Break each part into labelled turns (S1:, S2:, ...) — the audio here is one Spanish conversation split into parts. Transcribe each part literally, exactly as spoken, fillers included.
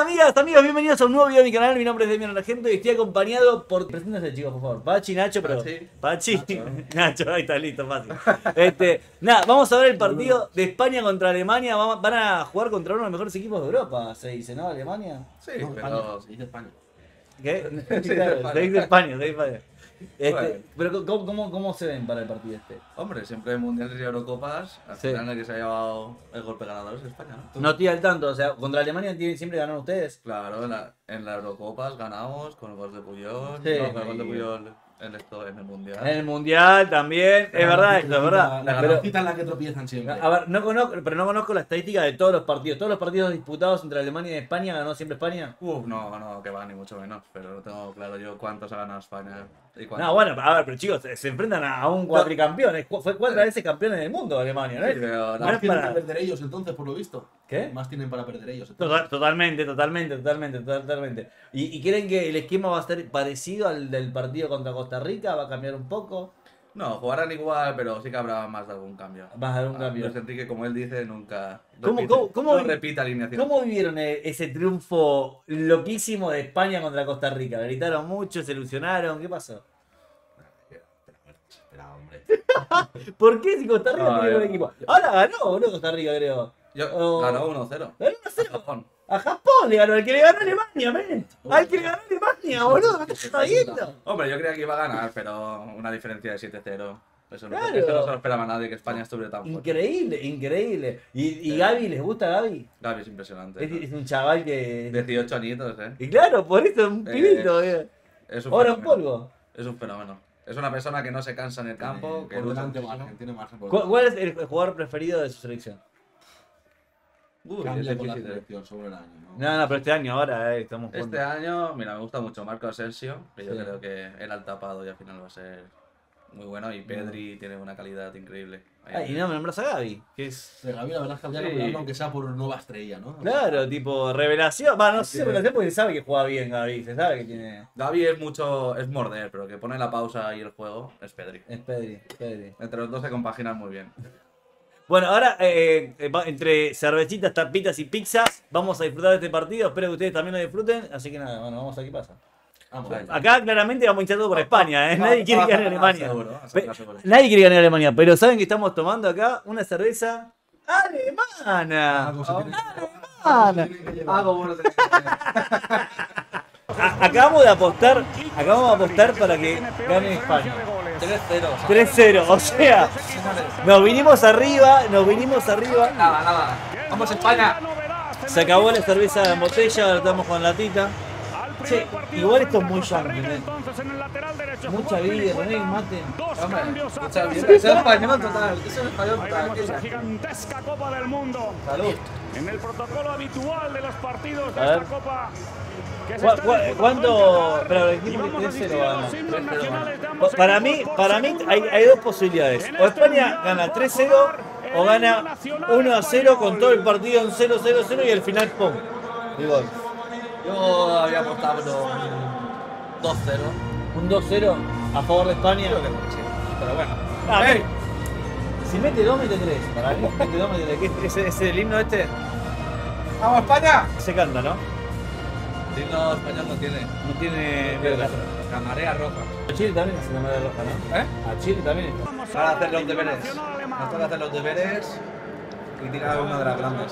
S1: amigas, amigos, bienvenidos a un nuevo video de mi canal. Mi nombre es Demian Argento y estoy acompañado por... Preséntense, chicos, por favor. Pachi, Nacho, pero...
S2: Pachi,
S1: Pachi,
S2: Nacho.
S1: Nacho, ahí está, listo, fácil. Este, nada, vamos a ver el partido de España contra Alemania. Vamos- Van a jugar contra uno de los mejores equipos de Europa, se dice, ¿no? Alemania.
S2: Sí,
S3: No,
S2: pero...
S3: España, se dice España.
S1: ¿Qué?
S2: Sí, de
S1: Claro,
S2: España.
S1: se dice España, se dice España. Este,
S2: Bueno.
S1: Pero ¿cómo, cómo, ¿cómo se ven para el partido este?
S2: Hombre, siempre en mundiales y Eurocopas, al
S1: Sí.
S2: final el que se ha llevado el golpe ganador es España, ¿no?
S1: No estoy al tanto, o sea, contra Alemania tienen- siempre ganan ustedes.
S2: Claro, en la, en la Eurocopas ganamos con el gol de Puyol,
S1: Sí.
S2: no, con el gol de Puyol en, esto, en el mundial.
S1: En el Mundial también, es verdad, esto es verdad.
S3: La
S1: Pero-
S3: granjita en la que tropiezan siempre.
S1: A ver, no conozco, pero no conozco la estadística de todos los partidos. Todos los partidos disputados entre Alemania y España, ¿ganó siempre España?
S2: Uf, no, no, que va, ni mucho menos, pero no tengo claro yo cuántos ha ganado España y cuántos.
S1: No, bueno, a ver, pero chicos, se, se enfrentan a, a un cuatricampeón. Es cu- Fue cuatro veces campeones del mundo Alemania, ¿no?
S2: Sí,
S1: es?
S2: pero
S1: No
S2: no,
S3: Más
S1: es
S3: tienen
S1: para-
S3: que perder ellos entonces, por lo visto.
S1: ¿Qué?
S3: Más tienen para perder ellos. entonces.
S1: Total- totalmente, totalmente, totalmente, totalmente. ¿Y, ¿Y creen que el esquema va a ser parecido al del partido contra Costa Rica? ¿Va a cambiar un poco?
S2: no, jugarán igual, pero sí que habrá más de algún cambio.
S1: ¿Va a haber un
S2: Ah,
S1: cambio?
S2: Luis Enrique, como él dice, nunca
S1: ¿Cómo-
S2: repite,
S1: cómo- cómo
S2: no
S1: vi-
S2: repite alineación.
S1: ¿Cómo vivieron e- ese triunfo loquísimo de España contra Costa Rica? ¿Gritaron mucho? ¿Se ilusionaron? ¿Qué pasó?
S3: Espera, hombre.
S1: ¿Por qué si Costa Rica
S2: No,
S1: tiene buen
S2: yo-
S1: equipo? Ahora ganó, boludo, Costa Rica, creo.
S2: Yo,
S1: Oh.
S2: ganó uno cero.
S1: Ganó uno cero.
S2: Japón.
S1: A Japón le ganó, al que le ganó a Alemania, men. Al que le ganó a Alemania, boludo, me estás jodiendo.
S2: Hombre, yo creía que iba a ganar, pero una diferencia de siete cero. Eso no,
S1: Claro.
S2: eso no se lo esperaba nadie, que España estuviera tan fuerte.
S1: Increíble, increíble. ¿Y, y
S2: Sí.
S1: Gaby, les gusta Gaby?
S2: Gaby es impresionante.
S1: Es,
S2: ¿no?
S1: es un chaval que...
S2: dieciocho añitos, ¿eh?
S1: Y claro, por eso es un
S2: Eh,
S1: pibito. eh.
S2: Es un
S1: Oro en
S2: fenómeno.
S1: polvo.
S2: Es un fenómeno. Es una persona que no se cansa en el campo,
S3: Eh,
S2: que
S3: por
S2: lucha
S3: delante
S2: muchísimo.
S3: margen, tiene margen. por
S1: ¿Cu-
S3: delante.
S1: ¿Cuál es el jugador preferido de su selección?
S2: Uy,
S3: Cambia
S2: es
S3: con la
S2: difícil, ¿eh?
S3: selección sobre el año. ¿no?
S1: No, no, pero este año ahora eh, estamos
S2: Este
S1: jugando.
S2: año, mira, me gusta mucho Marco Asensio, que yo
S1: Sí.
S2: creo que era el tapado y al final va a ser muy bueno. Y Pedri tiene una calidad increíble. Ahí
S1: Ah, y no me nombras a Gaby, que es...
S3: De Gaby, la verdad es que habría que
S2: Sí.
S3: hablarlo, aunque sea por nueva estrella, ¿no?
S1: Claro, tipo revelación. Va, no sé si
S2: Sí.
S1: revelación porque se sabe que juega bien Gaby, se sabe que tiene...
S2: Gaby es mucho, es morder, pero que pone la pausa y el juego es Pedri.
S1: Es Pedri, Pedri.
S2: Entre los dos se compaginan muy bien.
S1: Bueno, ahora eh, eh, va- entre cervecitas, tapitas y pizzas, vamos a disfrutar de este partido. Espero que ustedes también lo disfruten. Así que nada, bueno, vamos a ver qué pasa.
S3: Vamos,
S2: Vale.
S1: Acá claramente vamos a hinchar todo por España, ¿eh? Nadie quiere que gane Alemania.
S2: Seguro,
S1: Pe-
S2: seguro, seguro.
S1: Nadie quiere ganar Alemania, pero ¿saben que estamos tomando acá? Una cerveza alemana.
S3: Algo se tiene-
S1: Alemana.
S3: tiene que llevar.
S2: Algo bueno tenés que hacer.
S1: A- Acabamos de apostar, acabamos de apostar para que gane España.
S2: tres cero.
S1: tres cero, o sea, nos vinimos arriba, nos vinimos arriba.
S2: Nada, nada. ¡Vamos España!
S1: Se acabó la cerveza en botella, ahora estamos con latita. Che, igual esto es muy yankee, ¿eh? Mucha vida, no hay mate.
S2: Hombre, escucha bien. Eso es español total. Eso es español
S4: Ahí
S2: total.
S4: vemos esa gigantesca Copa del Mundo.
S1: Salud.
S4: En el protocolo habitual de los partidos de
S1: A ver.
S4: esta Copa. que se
S1: ¿Cu-
S4: está
S1: cu-
S4: disputando
S1: ¿Cuánto?
S4: en Qatar.
S1: Pero
S4: Y
S1: dijimos
S4: vamos
S1: que
S4: a
S1: tres cero
S4: asistir a
S1: gana.
S4: los himnos nacionales de
S1: Pa-
S4: ambos
S1: Para
S4: equipos
S1: mí,
S4: por
S1: para mí
S4: segunda
S1: hay,
S4: vez.
S1: hay dos posibilidades.
S4: En
S1: O
S4: este
S1: España
S4: mundial
S1: gana
S4: va a
S1: tres cero
S4: jugar
S1: o
S4: el
S1: gana
S4: himno nacional
S1: uno a cero con
S4: español.
S1: todo el partido en cero cero cero y al final ¡pum! Y gol.
S2: Yo había apostado dos cero.
S1: Un dos cero a favor de España.
S2: Creo que no, sí. Pero bueno.
S1: Ah,
S2: ¡Ey!
S1: Si mete dos, mete tres. Para mí, mete dos, mete tres. ¿Qué es ese, ese el himno este?
S2: ¡Vamos España!
S1: Se canta, ¿no?
S2: El himno español no tiene.
S1: No tiene.
S2: La marea roja.
S1: A Chile también es una marea roja, ¿no?
S2: ¿Eh?
S1: A Chile también está.
S4: Vamos
S2: Para
S4: al
S2: hacer los
S4: himno
S2: deberes.
S4: nacional alemán.
S2: Nos toca hacer los deberes y tirar una de las grandes.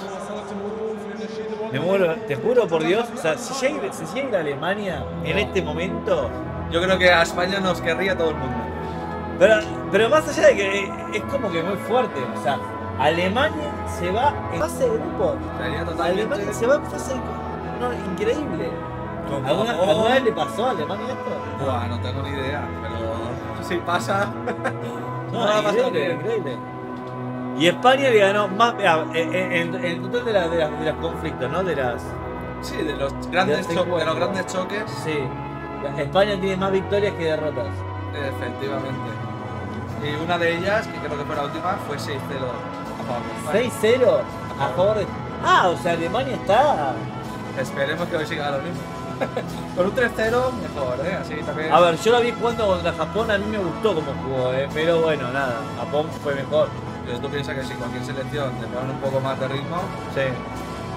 S1: Me muero, te juro por Dios. O sea, si llega, si llega a Alemania en este momento.
S2: Yo creo que a España nos querría todo el mundo.
S1: Pero, pero más allá de que es como que muy fuerte. O sea, Alemania se va en fase de grupo.
S2: Sería
S1: Alemania
S2: totalmente.
S1: se va en fase de grupo. No, increíble.
S2: Como-
S1: ¿Alguna,
S2: Oh.
S1: ¿Alguna vez le pasó a Alemania esto?
S2: Buah, no tengo ni idea, pero si pasa.
S1: No,
S2: No va a pasar
S1: increíble,
S2: bien.
S1: increíble. Y España le ganó más. Mira, en, en- en el total de, la- de, las- de los conflictos, ¿no? De las.
S2: Sí, de los grandes,
S1: De
S2: cho-
S1: cincuenta.
S2: de los grandes choques,
S1: Sí. España tiene más victorias que derrotas.
S2: efectivamente. Y una de ellas, que creo que fue la última, fue seis cero a favor de España.
S1: seis cero a favor de. Ah, o sea, Alemania está.
S2: Esperemos que hoy siga lo mismo. Con un tres cero, mejor, ¿eh? Así también.
S1: A ver, yo la vi jugando contra Japón, a mí me gustó como jugó, eh, pero bueno, nada, Japón fue mejor.
S2: Pero tú piensas que si cualquier selección le ponen un poco más de ritmo,
S1: Sí.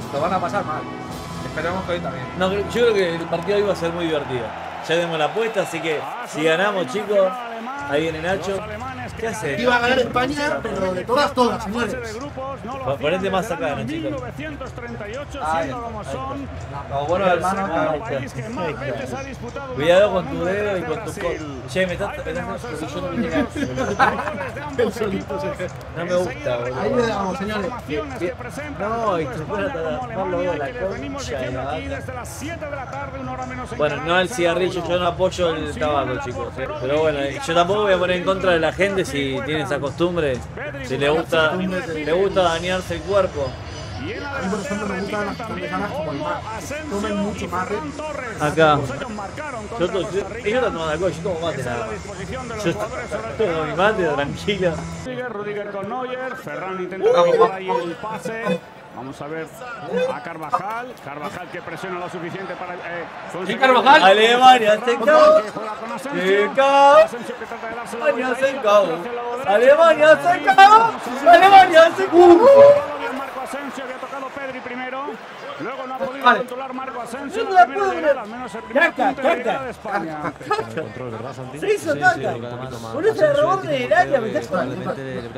S2: lo van a pasar mal. Esperemos que hoy también.
S1: No, yo creo que el partido hoy va a ser muy divertido. Ya tenemos la apuesta, así que si ganamos, chicos, ahí viene Nacho. ¿Qué hace?
S5: Iba a ganar España, pero de todas, todas, señores.
S1: Ponete más acá, ¿no, chicos?
S4: mil novecientos treinta y ocho,
S2: Ahí
S4: siendo como son,
S2: Como bueno hermano,
S4: el
S2: claro.
S4: país que más veces ha disputado una
S1: Cuidado con
S4: Copa
S1: tu
S4: del
S1: dedo y
S4: Mundo
S1: con tu
S4: desde
S1: codo.
S4: Brasil.
S1: Che, me estás
S4: Ahí tenemos el
S1: yo no
S4: saludo
S1: me
S4: de
S1: llega.
S4: los jugadores de ambos equipos.
S1: No me gusta, boludo.
S5: Ahí le damos, señores.
S4: Formaciones que presentan
S1: No,
S4: tanto
S1: y tú
S4: España
S1: fuera
S4: como
S1: a taparlo
S4: Alemania,
S1: de la
S4: que les venimos
S1: concha de
S4: diciendo
S1: la
S4: aquí
S1: vaca.
S4: desde las siete de la tarde, una hora menos en
S1: Bueno, no
S4: Canarias,
S1: al cigarrillo, yo no apoyo el tabaco, chicos. eh. Pero bueno, yo tampoco voy a poner en contra de la gente si tiene esa costumbre. Si le gusta, le gusta dañarse el cuerpo.
S4: Y en la
S5: A mí, por ejemplo, me gustan las cervezanas como el mar. Tomen mucho más.
S1: Acá.
S4: Ellos marcaron
S1: Yo,
S4: contra
S1: to-
S4: Costa
S1: yo,
S4: Rica.
S1: yo no tomo alcohol, yo tomo mate
S4: Esa es
S1: nada
S4: la
S1: más.
S4: disposición de los
S1: Yo
S4: jugadores sobre el
S1: tomo mi
S4: terreno.
S1: mate, tranquilo.
S4: Rudiger, Rudiger con Neuer, Ferran intenta recuperar ahí el pase. Vamos a ver a Carvajal, Carvajal que presiona lo suficiente para eh, conseguir-
S2: Carvajal?
S1: Alemania se
S4: Ferran,
S1: acabó.
S4: que juega con
S1: Se
S4: Asensio.
S1: acabó.
S4: Asensio que trata de dársela
S1: Alemania
S4: ahí,
S1: se
S4: la
S1: acabó.
S4: hacia el lado derecho.
S1: Alemania se acabó. Alemania se acabó.
S4: Controlado bien Marco Asensio, había tocado Pedri primero. Luego no ha podido
S2: Vale.
S4: controlar Marco Asensio.
S1: Yo no
S4: La
S1: la
S4: primera
S1: puedo
S4: llegada,
S1: ver.
S4: al menos el primer
S1: Caca,
S4: punto de
S1: caca.
S4: llegada de España.
S1: Se hizo caca. Por eso de rebote en el área, me estás jodiendo.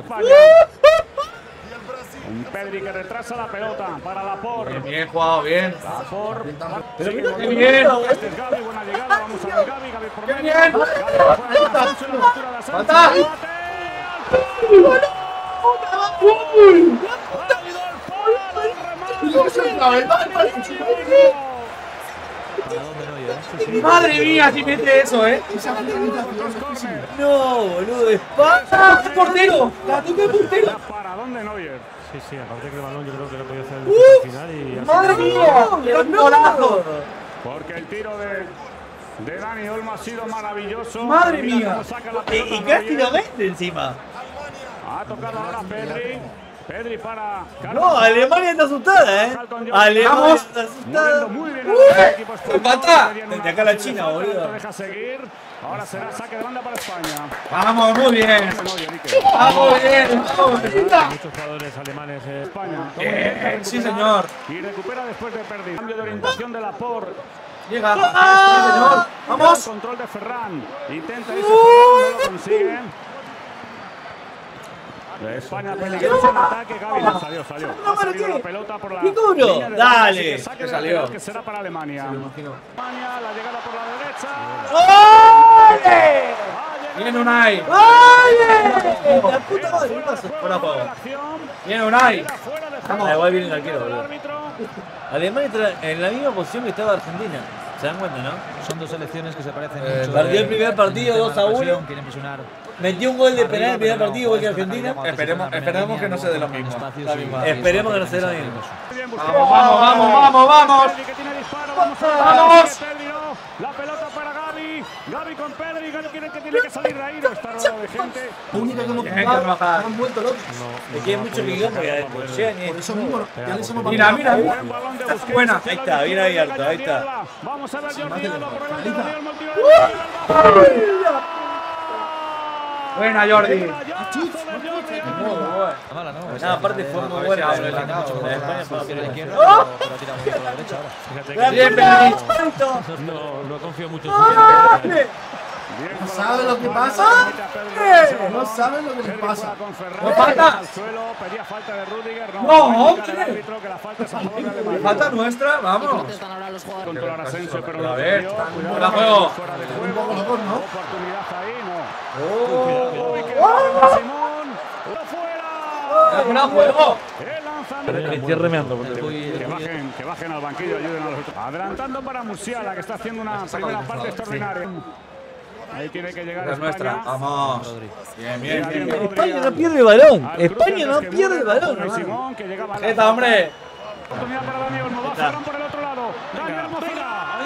S4: Un Pedri que retrasa la pelota para Laporte.
S2: Bien, bien jugado, bien.
S4: Laporte.
S1: Pero
S4: Sigue
S1: mira
S4: con
S1: qué
S4: el
S1: bien.
S4: balón. Este es Gavi, buena llegada. Vamos a ver Gavi, Gavi por medio.
S2: bien.
S4: Gavi por fuera de Asensio, la ruptura de Asensio.
S2: Falta.
S4: Remate. Válido el palo, el remate.
S2: Madre mía, si mete eso, eh.
S5: Esa finalización es loquísima.
S1: No, boludo, España.
S2: ¡Ah, qué portero! ¡La toca el portero!
S4: ¿Para dónde Neuer?
S6: Sí, sí, aparte que el balón yo creo que lo podía hacer el al final y al
S2: ¡Madre mía! ¡Qué golazo!
S4: Porque el tiro de, de Dani Olmo ha sido maravilloso.
S2: ¡Madre
S4: Mira
S2: mía!
S4: cómo saca la
S1: Y,
S4: pelota
S1: y casi
S4: Neuer.
S1: lo mete encima.
S4: Ha tocado ahora Pedri. Pedri para
S1: No, Alemania está asustada, eh. Alemania
S2: Vamos.
S1: está
S4: Moviendo
S1: asustada.
S4: muy bien el equipo español.
S2: ¡Empata!
S4: Pedían
S1: Desde
S4: una
S1: acá la
S4: posible
S1: China,
S4: falta,
S1: boludo.
S4: no deja seguir. Ahora será saque de banda para España.
S2: Vamos, muy bien.
S4: Neuer, Iker.
S2: Vamos bien, vamos bien.
S6: muchos jugadores alemanes. eh,
S4: España.
S2: Bien, sí, señor.
S4: Y recupera después de perder. Cambio de orientación de Laporte.
S2: Llega. Sí, señor. Vamos.
S4: Control de Ferran. Intenta irse Ferran, no lo consigue. De España peligroso en ataque. Gavi no salió, salió. Ha salido la pelota por la
S1: ¡Qué duro!
S4: línea de
S1: Dale.
S4: banda, así que saque
S2: Que
S4: de
S2: salió.
S4: lateral que será para Alemania. Alemania, la llegada por la derecha.
S1: ¡Ole!
S2: Viene Unai.
S1: ¡Ole! La puta madre, ¿qué pasó? Fuera de juego.
S2: Viene Unai.
S1: Ah, igual viene el arquero, boludo. Alemania está en la misma posición que estaba Argentina. ¿Se dan cuenta, no?
S7: Son dos selecciones que se parecen
S2: Eh,
S7: mucho.
S1: perdió el primer partido
S7: en el
S1: dos
S7: tema
S1: a
S7: de la
S1: uno.
S7: presión, quieren presionar
S1: Metió un gol de penal en el
S7: arriba,
S1: primer
S7: pero
S1: partido,
S7: no,
S1: igual que
S7: cuando
S1: Argentina.
S7: cuando se
S2: Esperemos-
S7: toca la
S2: esperemos
S7: primera
S2: que no
S7: línea,
S2: sea de lo
S7: luego
S2: mismo.
S7: con espacios
S2: La
S7: y-
S2: misma.
S7: y
S1: Esperemos
S7: eso
S1: que no sea lo
S7: es
S1: mismo.
S7: peligroso.
S2: Vamos, vamos, vamos, vamos, vamos.
S4: Pedri que tiene disparo, vamos a ver.
S2: ¡Vamos!
S4: Pedri no. La pelota para Gavi. Gavi con Pedri. Gavi quiere que tiene que salir de ahí. No está rodeado de gente.
S5: La única que hemos
S2: Bien,
S5: jugado,
S2: Carvajal.
S5: han vuelto locos.
S1: Es que hay mucho guión porque llegan y
S5: Por eso mismo, ya les hemos
S2: Mira, mira, mira.
S4: Buen balón de Busquets.
S2: Buena.
S4: Hacia
S1: Ahí
S4: la
S1: está, bien
S4: izquierda,
S1: abierto,
S4: llega
S1: ahí está.
S4: Jordi Alba. Vamos a ver Jordi
S5: mate,
S4: Alba por delante de
S5: finaliza.
S4: Daniel Montiel. Jordi Alba.
S2: Buena, Jordi.
S4: Rayazo de Jordi Alba.
S2: Muy bueno.
S7: Mala, ¿no?
S1: No, aparte fue muy
S2: A ver
S1: buena
S2: si
S1: la
S2: abre la
S1: de
S2: cama.
S1: España para
S7: Por la izquierda,
S1: ¡Oh!
S7: pero, pero tira muy por la derecha ahora.
S6: Fíjate
S1: ¡La
S6: que
S2: Bien,
S1: pierna!
S2: Pedri.
S1: ¡Alto!
S6: no, no confío mucho en su
S4: Bien
S5: No
S4: colocado.
S5: sabe lo que pasa.
S4: Permite a Pedri.
S5: No saben lo que les
S4: Pedri
S5: pasa.
S4: juega con Ferran.
S2: ¡No falta!
S4: Al suelo, pedía falta de Rudiger. No,
S2: ¡No,
S4: va a indicar
S2: hombre!
S4: el árbitro que la falta es a favor de Alemania.
S2: Falta nuestra, vamos.
S4: Controlar a Asensio, pero
S2: A
S4: no
S2: ver,
S4: perdió. Cuidado,
S2: fuera juego.
S4: fuera de
S5: Un
S4: juego.
S5: poco locos, ¿no?
S4: Oportunidad ahí, no.
S1: ¡Oh!
S4: Uy, que va Simón. ¡Fuera!
S2: ¡Fuera juego!
S4: El lanzamiento.
S1: Me estoy remeando por
S7: El
S1: el
S7: Puy-
S4: Que bajen, que bajen al banquillo, ayuden a los otros. Adelantando para Musiala, que está haciendo una primera parte extraordinaria. Ahí tiene que llegar
S2: La nuestra.
S4: España.
S2: Vamos. Bien, bien, bien. bien.
S1: España no pierde el balón.
S4: Al
S1: España
S4: cruce,
S1: no
S4: que
S1: pierde el
S4: mueve
S1: balón.
S4: Rey
S1: hermano.
S4: Simón, que llegaba a la
S2: ¡Eta, hombre!
S4: oportunidad para Dani Olmo. Va Ferran por el otro lado. Dani Olmo fuera.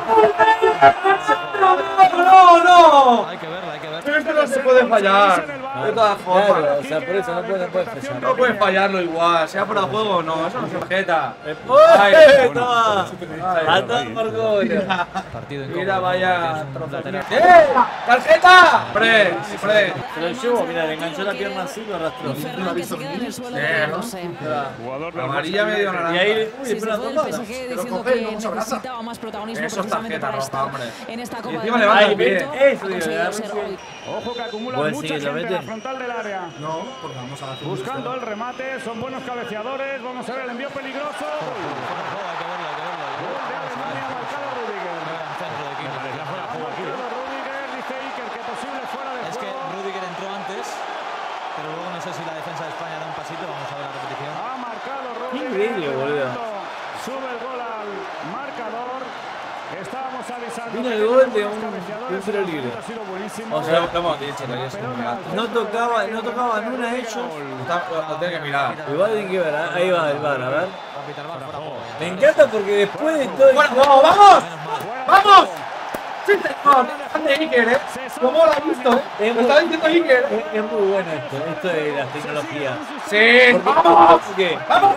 S2: ¡No, no!
S7: Hay que verla, hay que verla.
S2: Pero esto no se puede fallar.
S4: En el
S2: De todas formas.
S1: Claro, o sea, por eso no puedes, no puedes fallar.
S2: No puedes fallarlo igual, sea fuera de juego o no, eso no es tarjeta.
S1: ¡Ay!
S2: Ay,
S1: ¡Toma!
S2: Ay,
S1: ¡A todo por gol!
S7: Partido
S2: Mira,
S7: incómodo,
S2: vaya
S7: porque es un lateral.
S2: ¡Eh! ¡Tarjeta! ¡Hombre! ¡Hombre!
S1: Se lo llevo, mira, le enganchó la pierna así, lo arrastró.
S8: Ferran, que se queda en el suelo,
S2: Eh,
S8: no
S2: ¿no?
S8: sé.
S4: Jugador del
S2: Amarilla medio
S1: Y
S2: naranja.
S1: ahí, uy,
S8: Sí, se
S1: espera,
S8: fue del
S1: tocada.
S8: P S G diciendo
S5: coge,
S8: que
S5: no se abraza.
S8: necesitaba más protagonismo
S2: Eso es
S8: precisamente
S2: tarjeta
S8: para
S2: roja,
S8: estar
S2: hombre.
S8: en esta
S2: Y
S8: Copa
S2: encima
S8: del
S2: levanta
S8: Rey.
S2: el pie.
S1: Eso,
S8: Ha
S1: tío,
S8: conseguido
S1: le
S8: ser
S1: da
S8: hoy.
S4: Ojo que acumula
S1: Buen
S4: mucha
S1: sigue, lo
S4: gente en
S1: mete.
S4: la frontal del área.
S5: No, porque vamos a hacer un
S4: Buscando el
S5: despegue.
S4: remate, son buenos cabeceadores. Vamos a ver el envío peligroso.
S7: Hay que verlo, hay que verlo, hay que verlo.
S4: Gol de Alemania, marcado Rüdiger.
S7: Gran centro de Kimmich.
S4: Ya fuera de juego aquí. Rüdiger, dice Iker, que posible fuera de
S7: Es que
S4: juego.
S7: Rüdiger entró antes, pero luego no sé si la defensa de España da un pasito. Vamos a ver la repetición.
S4: Ha marcado Rüdiger.
S1: increíble, boludo.
S4: Sube el gol al marcador. Estábamos avisando.
S1: Vino
S4: que
S1: el gol de
S4: teníamos
S1: un-
S4: cabeceadores.
S1: de un tiro libre.
S4: Ha sido buenísimo.
S1: O sea,
S2: Lo hemos dicho, que es un gato.
S1: No tocaba, no tocaban una ellos.
S2: Está- Lo tiene que mirar.
S1: Igual tienen que ver, ahí va el bar, a ver.
S7: Va a pitar, va, fuera de juego.
S1: Me encanta porque después de todo el
S2: ¡Bueno, vamos, vamos!
S7: Menos mal.
S2: ¡Vamos! ¡Sí, señor! ¡Grande Iker, eh! ¿Cómo lo ha visto?
S1: Es
S2: Lo estaba diciendo Iker.
S1: Es, es muy bueno esto, esto de las tecnologías.
S2: ¡Sí! ¡Vamos!
S1: ¿Qué?
S2: ¡Vamos!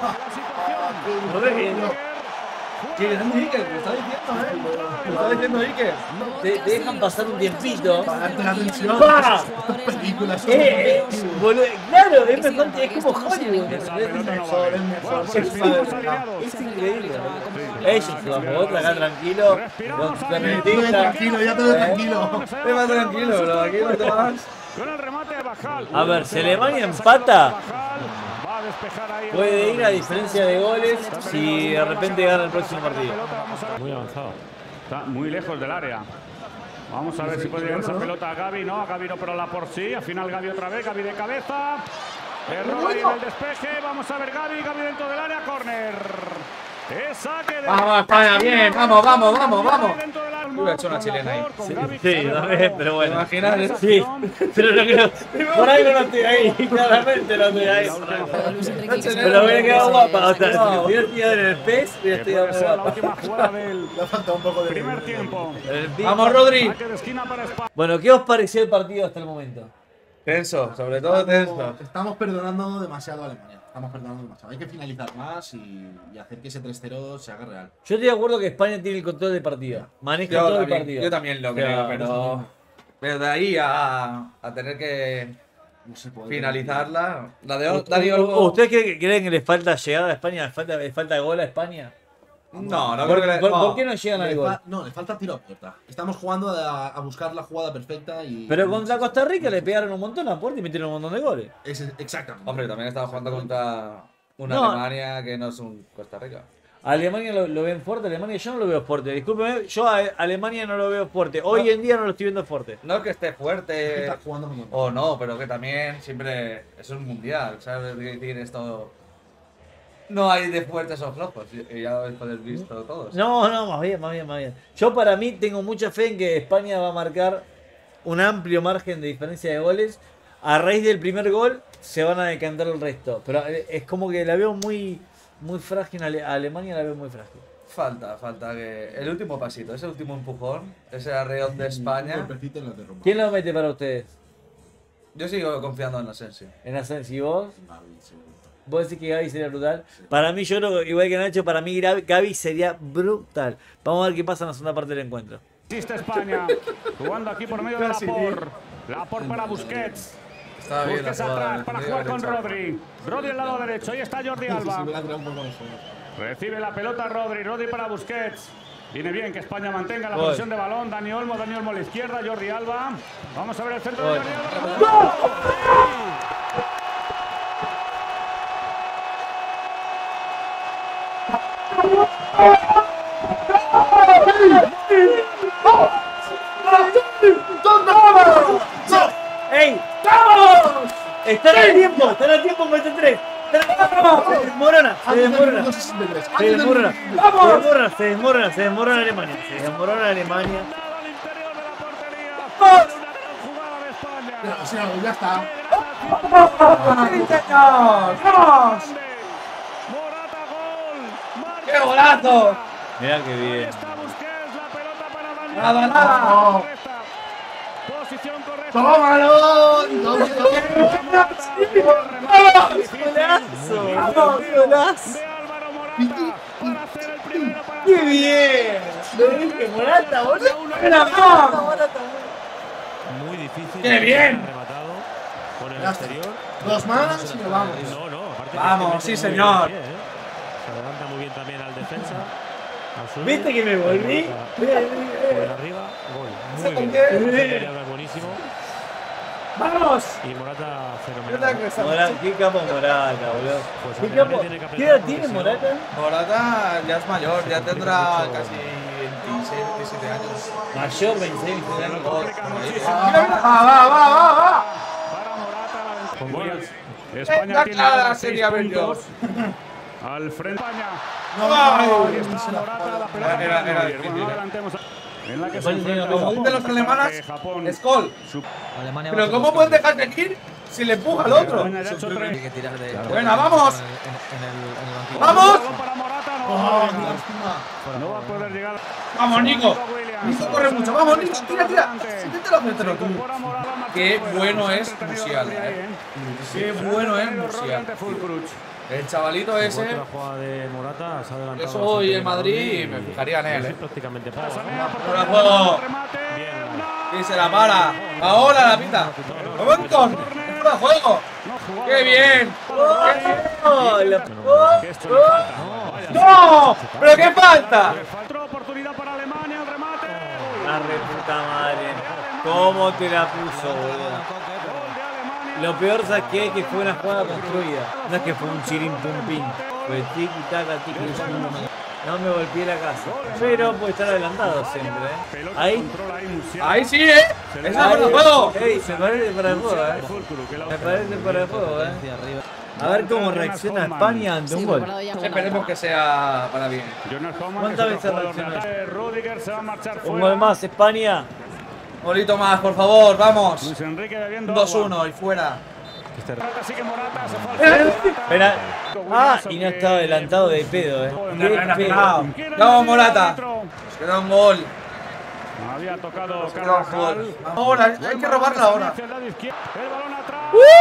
S1: Corre,
S2: ¡Qué grande Iker! Lo está diciendo, eh. Lo está diciendo Iker.
S1: te, te dejan pasar un tiempito.
S5: Para darte la tensión.
S1: ¡Pa!
S5: Estas películas son
S1: Eh, eh, boludo, claro, es mejor, es como Hollywood.
S4: Esa pelota no
S5: mejor,
S4: vale.
S5: es mejor.
S4: Bueno, pues
S5: Es
S4: seguimos
S5: padre.
S4: alineados.
S1: Es increíble. Ellos se la jugó acá tranquilo. Con
S4: Respiramos
S1: su
S4: ahí.
S5: Ya te veo
S1: camiseta.
S5: tranquilo, ya te veo tranquilo.
S2: Ve más tranquilo, bro. Aquí no te vas.
S4: Con el remate de Bajal.
S1: A ver, si Alemania empata,
S4: Va a despejar ahí.
S1: puede ir a diferencia de goles si de repente gana el próximo partido.
S6: Muy avanzado.
S4: Está muy lejos del área. Vamos a ver si puede llegar esa pelota a Gavi. No, a Gavi no, pero la por sí. Al final Gavi otra vez. Gavi de cabeza. Error ahí en el despeje. Vamos a ver Gavi. Gavi dentro del área. Córner. Es saque de...
S2: Vamos, España, bien. Vamos, vamos, vamos, vamos.
S4: Dentro del área.
S2: Hubiera hecho una chilena ahí.
S4: Con
S1: Sí,
S4: Gavi,
S1: sí,
S4: sabe
S1: también, pero
S2: ¿Te
S1: bueno.
S2: imaginas? eh?
S1: Sí, pero no creo. Por algo no estoy ahí, claramente no estoy ahí.
S8: Luis Enrique, que se
S1: Pero hubiera quedado guapa, o sea, si
S2: No.
S1: lo hubiera tirado en el pez, hubiera
S4: Que
S1: quedado
S4: puede ser la
S1: guapa.
S4: última jugada del
S5: Le ha faltado un poco de
S4: primer tiempo.
S1: El pi-
S2: Vamos, Rodri.
S4: Saque de esquina para España.
S1: Bueno, ¿qué os pareció el partido hasta el momento?
S2: Tenso, sobre todo tenso.
S5: Estamos perdonando demasiado a Alemania. Estamos perdonando demasiado. Hay que finalizar más y, y hacer que ese tres cero se haga real.
S1: Yo estoy de acuerdo que España tiene el control del partido. Maneja
S2: Yo
S1: todo el
S2: también,
S1: partido.
S2: yo también lo
S1: O sea,
S2: creo, pero. Pero de ahí a, a tener que
S5: No se puede.
S2: finalizarla. La de
S1: ¿U-
S2: Dani
S1: u-
S2: Olmo.
S1: ¿Ustedes creen, creen que le falta llegada a España? ¿Le falta, le falta gol a España?
S2: No, no
S1: ¿Por,
S2: creo que le.
S1: por-
S2: no.
S1: por qué no llegan al
S5: Le
S1: gol?
S5: fa- no, le falta tiro a puerta. Estamos jugando a, a buscar la jugada perfecta y.
S1: Pero contra Costa Rica le pegaron un montón a puerta y metieron un montón de goles.
S5: Es, exactamente.
S2: Hombre, también estaba jugando contra una
S1: No.
S2: Alemania que no es un Costa Rica.
S1: Alemania lo, lo ven fuerte, Alemania yo no lo veo fuerte. Discúlpeme, yo a Alemania no lo veo fuerte. Hoy en día no lo estoy viendo fuerte.
S2: No es que esté fuerte
S5: Está jugando muy bien.
S2: o no, pero que también siempre es un mundial, ¿sabes? qué decir esto. No hay de fuertes o flojos, y ya lo habéis poder visto todos.
S1: No, no, más bien, más bien, más bien. Yo para mí tengo mucha fe en que España va a marcar un amplio margen de diferencia de goles. A raíz del primer gol se van a decantar el resto. Pero es como que la veo muy, muy frágil. A Alemania la veo muy frágil.
S2: Falta, falta que. El último pasito, ese último empujón, ese arreón de
S5: Un
S2: España.
S5: golpecito en la de Roma.
S1: ¿Quién lo mete para ustedes?
S2: Yo sigo confiando en Asensio.
S1: En Asensio, ¿y vos?
S5: Gavi, seguro.
S1: ¿Vos decís que Gaby sería brutal? Para mí, yo creo, igual que Nacho, para mí Gaby sería brutal. Vamos a ver qué pasa en la segunda parte del encuentro.
S4: Existe España. Jugando aquí por medio de la por. La por para Busquets.
S2: Estaba bien la
S4: Busquets
S2: jugada.
S4: atrás para
S2: tendría
S4: jugar
S2: que
S4: con
S2: haber hecho.
S4: Rodri. Rodri al lado derecho. Ahí está Jordi
S5: Sí,
S4: Alba.
S5: sí, me la ha tirado un poco mejor.
S4: Recibe la pelota Rodri. Rodri para Busquets. Viene bien que España mantenga la
S1: Gol.
S4: posición de balón. Dani Olmo, Dani Olmo a la izquierda. Jordi Alba. Vamos a ver el centro
S1: Gol.
S4: de Jordi Alba.
S1: ¡Ey! ¡Vamos! ¡Están a tiempo! ¡Están a tiempo con este tres! ¡Vamos! Se desmorona, se desmorona. Se desmorona, se desmorona, se desmorona, se desmorona Alemania. Se desmorona Alemania.
S4: Al interior de la portería. Una gran jugada de España.
S5: Pero, o sea, ya está.
S2: ¡Vamos!
S4: Morata gol.
S2: ¡Qué golazo!
S1: Mirá qué bien.
S4: Está Busquets, la pelota para Dani.
S2: Nada, nada.
S4: Posición correcta.
S5: ¡Tómalo! ¡No, no!
S1: ¡Golazo! ¡Vamos, golazo!
S4: De Álvaro Morata para hacer el primero para
S1: ¡Qué bien! Lo dije, Morata, boludo. ¡Era Morata, Morata!
S6: Muy difícil.
S2: ¡Qué bien!
S6: Rematado con el
S5: Ya está.
S6: exterior.
S5: Dos más y nos vamos.
S6: No, no, aparte
S2: Vamos,
S6: que se
S2: sí,
S6: mete muy
S2: señor.
S6: bien, ¿eh? Se adelanta muy bien también al defensa. al suyo.
S1: ¿Viste que me volví?
S6: Por arriba, gol. Muy bien.
S2: qué?
S6: Esa maniobra es buenísimo.
S2: ¡Vamos!
S6: Y Morata fenomenal.
S1: Morata, qué capo Morata, boludo.
S6: Pues
S1: ¿Qué
S6: Alemania
S1: capo?
S6: tiene que
S1: ¿Qué
S6: apretar
S1: edad tiene
S6: porque si no-
S1: Morata?
S2: Morata ya es mayor, ya tendrá casi veintiséis, veintisiete años.
S1: Mayor, veintiséis, veintiséis años.
S2: ¡Va, va, va, va, va!
S4: Para Morata la ventaja.
S6: Con
S4: Bueno,
S6: goles.
S4: España
S2: La
S4: tiene
S2: cara
S4: ahora seis
S2: sería
S4: puntos. Al frente España.
S2: ¡Ay!
S4: Ahí está Morata, la pelota
S2: Era-
S4: para
S2: era
S4: Neuer.
S2: difícil,
S4: Bueno, no
S2: eh.
S4: adelantemos. En la que se
S1: España tiene
S4: enfrenta
S1: como
S4: Japón.
S2: de los alemanas,
S4: Que Japón.
S2: Es gol.
S7: Alemania va
S2: Pero
S7: a hacer
S2: ¿cómo
S7: dos
S2: puedes
S7: cambios.
S2: dejar de ir si le empuja al otro?
S4: España ya ha hecho tres.
S7: Hay que tirar de. de-
S2: Venga, vamos.
S7: En el, en el, en el banquillo.
S2: ¡Vamos!
S4: Balón para Morata, no.
S5: ¡Oh,
S4: no,
S5: lástima!
S4: no va a poder llegar.
S2: ¡Vamos, Nico!
S4: Williams.
S2: Nico corre mucho. ¡Vamos, Nico! ¡Tira, tira!
S4: Adelante.
S2: Inténtalo hacértelo tú.
S4: Incorpora Morata, marcha
S2: Qué
S4: fuera.
S2: bueno es
S4: Entretenido
S2: Musiala,
S4: Rodri ahí,
S2: eh.
S4: ¿eh?
S2: ¡Qué bueno es
S4: Rodri
S2: Musiala!
S4: ante Fulcruch.
S2: El chavalito ese,
S6: Otra jugada de Morata, se ha adelantado.
S2: eso
S6: bastante
S2: hoy
S6: bien
S2: en Madrid
S6: Rodri
S2: me
S6: y-
S2: fijaría en él,
S6: y
S2: eh.
S6: prácticamente para.
S4: Pasanea por
S2: Fuera de
S4: todo el
S2: juego.
S4: remate. Una.
S2: Y se la para. Ahora la pita. ¡Momento! ¡Fuera de juego!
S4: No jugaba.
S2: ¡Qué bien!
S1: ¡Oh! la-
S4: Que esto le falta. Vaya.
S2: ¡No! ¡Pero qué falta!
S4: Le falta otra oportunidad para Alemania, el remate.
S1: La re puta madre. ¿Cómo te la puso, boludo?
S4: Gol de Alemania.
S1: Lo peor, ¿sabes qué? Que fue una jugada construida. No es que fue un chirin pum pim. Fue tiki taka tiki taka. No me golpeé la casa. Pero puede estar adelantado siempre, ¿eh?
S4: Pelota
S1: Ahí.
S4: controla ahí Musiala.
S2: Ahí sí, ¿eh? ¡Ese es para el juego!
S1: Ey, me parece para el juego,
S4: Musiala de
S1: ¿eh?
S4: Fulcruch, que la-
S1: Me parece para el juego, ¿eh?
S7: Hacia arriba.
S1: A ver cómo reacciona España ante un
S8: Sí,
S1: gol.
S8: preparado ya.
S2: Esperemos que sea para bien.
S4: Jonas Hoffmann,
S1: ¿Cuántas
S4: que es otro
S1: veces
S4: jugador de
S1: reacciona?
S4: ataque. Rudiger se va a marchar
S1: Un
S4: fuera.
S1: gol más, España.
S2: Golito más, por favor, vamos.
S4: Luis Enrique bebiendo
S2: dos
S4: agua.
S2: uno y fuera.
S4: Morata, sigue Morata, se falta.
S1: Penal. Ah, y no estaba adelantado de pedo, eh.
S2: Una
S1: Qué
S2: buena
S1: pedo.
S2: final.
S4: Quiere
S2: Vamos,
S4: decir
S2: Morata.
S4: el árbitro.
S2: Nos queda un gol.
S4: Había tocado
S2: Nos queda un
S4: Carvajal.
S2: gol. Ahora, hay que robarla ahora.
S4: Hacia el lado izquierdo. El balón atrás.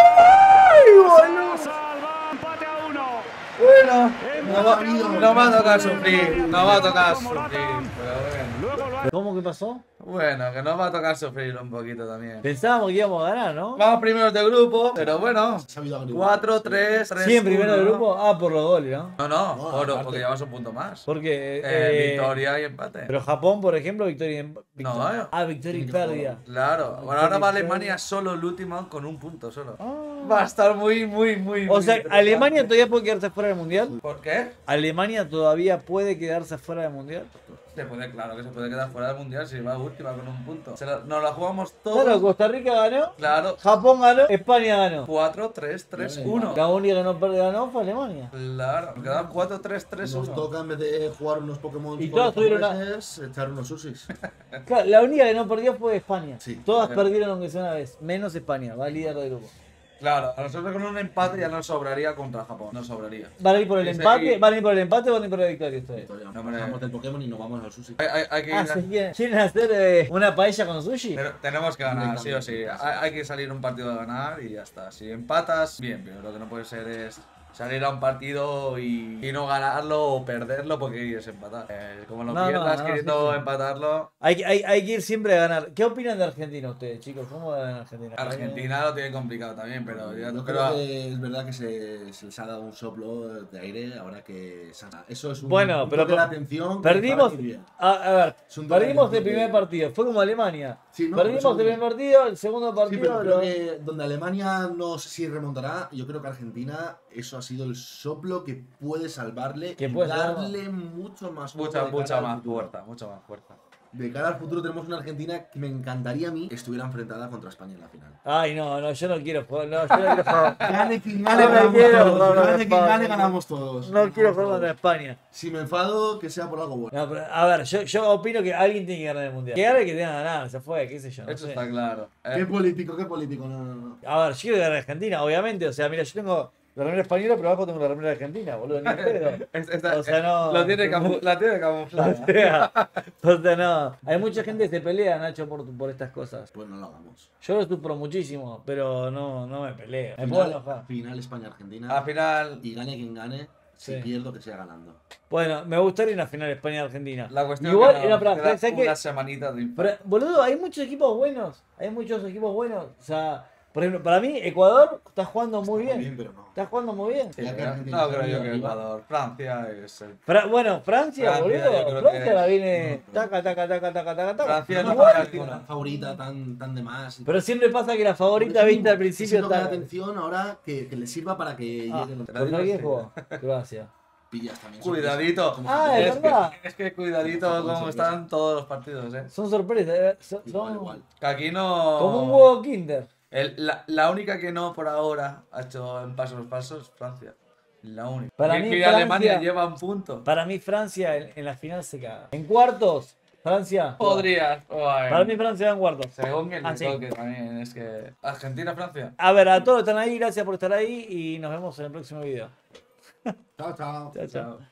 S1: ¡Ay, boludo!
S4: Salva, empate a uno.
S2: Bueno, no va,
S4: Empate a uno.
S2: no va a tocar sufrir. No va a tocar sufrir.
S4: Morata.
S2: Pero bueno.
S4: Luego lo ha
S1: ¿Cómo que pasó?
S2: Bueno, que nos va a tocar sufrir un poquito también.
S1: Pensábamos que íbamos a ganar, ¿no?
S2: Vamos primeros de grupo, pero bueno.
S5: Sabido averiguar.
S2: cuatro, tres, tres.
S1: Sí, en primero de
S2: uno,
S1: grupo. Ah, por los goles, ¿no?
S2: No, no,
S5: No,
S2: por-
S5: aparte.
S2: porque llevamos un punto más.
S1: Porque.
S2: Eh,
S1: eh,
S2: victoria y empate.
S1: Pero Japón, por ejemplo, victoria y em- victoria.
S2: No, eh.
S1: Ah, victoria y
S5: Tiene que
S1: pérdida.
S2: Claro, bueno, ahora va Alemania solo el último con un punto solo. Va a estar muy, muy, muy.
S1: O
S2: muy
S1: sea,
S2: interesante.
S1: ¿Alemania todavía puede quedarse fuera del mundial?
S2: ¿Por qué?
S1: ¿Alemania todavía puede quedarse fuera del mundial?
S2: Se puede, claro que se puede quedar fuera del mundial si va última con un punto. Se la- nos la jugamos todos.
S1: Claro, Costa Rica ganó,
S2: Claro.
S1: Japón ganó, España ganó.
S2: cuatro, tres, tres, uno.
S1: La única que no perdió ganó fue Alemania.
S2: Claro, nos quedan cuatro, tres, tres,
S5: Nos
S2: uno.
S5: toca en vez de jugar unos Pokémon
S1: Y
S5: con
S1: todos
S5: los
S1: tuvieron una-
S5: japoneses, echar unos sushis.
S1: Claro, la única que no perdió fue España.
S5: Sí.
S1: Todas
S2: Eh.
S1: perdieron aunque sea una vez, menos España, va líder del grupo.
S2: Claro, a nosotros con un empate ya nos sobraría contra Japón. Nos sobraría.
S1: ¿Van a ir por el
S2: Ese-
S1: empate?
S2: y-
S1: ¿Van a ir por el empate o van a ir por la victoria ustedes?
S5: Victoria.
S2: No, hombre.
S5: Pasamos del Pokémon y nos vamos al sushi.
S2: Hay, hay- hay que ir
S1: Ah,
S2: a-
S1: ¿se quieren, quieren hacer eh, una paella con sushi?
S2: Pero tenemos que ganar, sí o sí. Hay, hay que salir un partido a ganar y ya está. Si empatas, bien, pero lo que no puede ser es salir a un partido y, y no ganarlo o perderlo porque quieres empatar. Eh, como lo
S1: No, no,
S2: pierdas
S1: no,
S2: queriendo
S1: sí, sí.
S2: empatarlo,
S1: Hay, que- hay, hay que ir siempre a ganar. ¿Qué opinan de Argentina ustedes, chicos? ¿Cómo van en Argentina?
S2: Argentina lo tiene complicado también, pero ya
S5: Yo
S2: pero-
S5: creo que es verdad que se, se les ha dado un soplo de aire ahora que se ha- eso es un
S1: Bueno,
S5: un
S1: pero
S5: toque de
S1: per-
S5: atención que
S1: Perdimos,
S5: para ir bien.
S1: a, a ver,
S5: Es un toque
S1: perdimos
S5: de
S1: el primer
S5: atención.
S1: partido, fue como Alemania.
S5: Sí, no,
S1: Perdimos
S5: eso-
S1: el primer partido, el segundo
S5: Sí,
S1: partido
S5: pero creo
S1: lo-
S5: que donde Alemania no sé si remontará, yo creo que Argentina eso ha sido el soplo que puede salvarle
S1: Que
S5: y
S1: puede salvar.
S5: darle mucho más fuerza
S2: mucha,
S5: de
S2: mucha
S5: cara al
S2: más
S5: futuro.
S2: fuerza, mucha más fuerza.
S5: De cara al futuro tenemos una Argentina que me encantaría a mí que estuviera enfrentada contra España en la final.
S1: Ay, no, no, yo no quiero jugar, no, yo no quiero jugar.
S5: Gane quien
S1: gane, ganamos todos. Gane quien gane,
S5: ganamos todos.
S1: No quiero jugar contra España.
S5: Si me enfado, que sea por algo bueno.
S1: No, pero, a ver, yo, yo opino que alguien tiene que ganar el mundial. Que gane que tenga que ganar, se fue, qué sé yo. No
S2: Eso
S1: sé.
S2: está claro. Eh,
S5: Qué político, qué político. No, no, no.
S1: A ver, yo quiero ganar Argentina, obviamente. O sea, mira, yo tengo la remera española, pero abajo tengo la remera argentina, boludo, ni en pedo.
S2: Es- esta-
S1: O sea, no.
S2: Lo tiene camu- la tiene camuflada.
S1: O sea, o sea, no. Hay mucha gente que se pelea, Nacho, por, por estas cosas.
S5: Pues no lo hagamos.
S1: Yo lo sufro muchísimo, pero no, no me peleo. Me puedo
S5: Final,
S1: enojar.
S5: final España-Argentina.
S2: Al final,
S5: Y gane quien gane, si
S1: Sí.
S5: pierdo que sea ganando.
S1: Bueno, me gustaría una final España-Argentina.
S2: la cuestión
S1: Igual,
S2: es que
S1: era
S2: nos
S1: para,
S2: queda
S1: ¿sabes qué?
S2: una semanita de
S1: Pero, boludo, hay muchos equipos buenos. Hay muchos equipos buenos. O sea, por ejemplo, para mí, Ecuador está jugando muy
S5: Está
S1: bien.
S5: pero no.
S1: Está jugando muy bien.
S2: Sí,
S5: Ya que
S2: pero
S5: Argentina
S2: no
S5: está
S2: creo yo
S5: arriba,
S2: que
S5: arriba.
S2: Ecuador. Francia es el.
S1: Fra- bueno, Francia,
S2: Francia, yo
S1: boludo.
S2: creo
S1: Francia
S2: que-
S1: la viene.
S5: No,
S1: Taca, taca, taca, taca, taca, taca.
S2: Francia
S5: No,
S2: no
S5: no,
S2: falla
S5: tío,
S2: ninguna.
S5: tan favorita, tan, tan de más.
S1: Pero siempre pasa que la
S5: Por
S1: favorita
S5: eso
S1: vista al
S5: mismo,
S1: principio
S5: eso es lo que da
S1: está.
S5: atención ahora que, que le sirva para que
S1: Ah,
S5: lleguen los
S2: te lo
S1: ¿Contra
S2: digo,
S1: quién
S2: sí.
S1: jugó? Croacia.
S5: pillas también.
S2: Cuidadito.
S5: sorpresa, como
S1: Ah,
S5: sorpresa.
S1: es
S2: Es
S1: verdad.
S2: que, es que cuidadito
S5: Como
S2: cómo
S5: sorpresa.
S2: están todos los partidos, eh.
S1: Son sorpresas. eh, son-
S5: Igual,
S1: son
S5: igual.
S2: Que aquí no.
S1: como un huevo Kinder.
S2: El- la, la única que no por ahora ha hecho en pasos falsos es Francia. La única.
S1: Para
S2: y
S1: mí,
S2: que
S1: Francia-
S2: Alemania lleva un punto.
S1: Para mí, Francia en, en la final se caga. En cuartos, Francia.
S2: Podrías.
S1: Para mí, Francia va en cuartos.
S2: Según quien
S1: Ah,
S2: le
S1: sí.
S2: toque también. Es que. Argentina-Francia.
S1: A ver, a todos los que están ahí, gracias por estar ahí y nos vemos en el próximo video.
S5: Chao, chao.
S1: Chao, chao.
S2: Chao.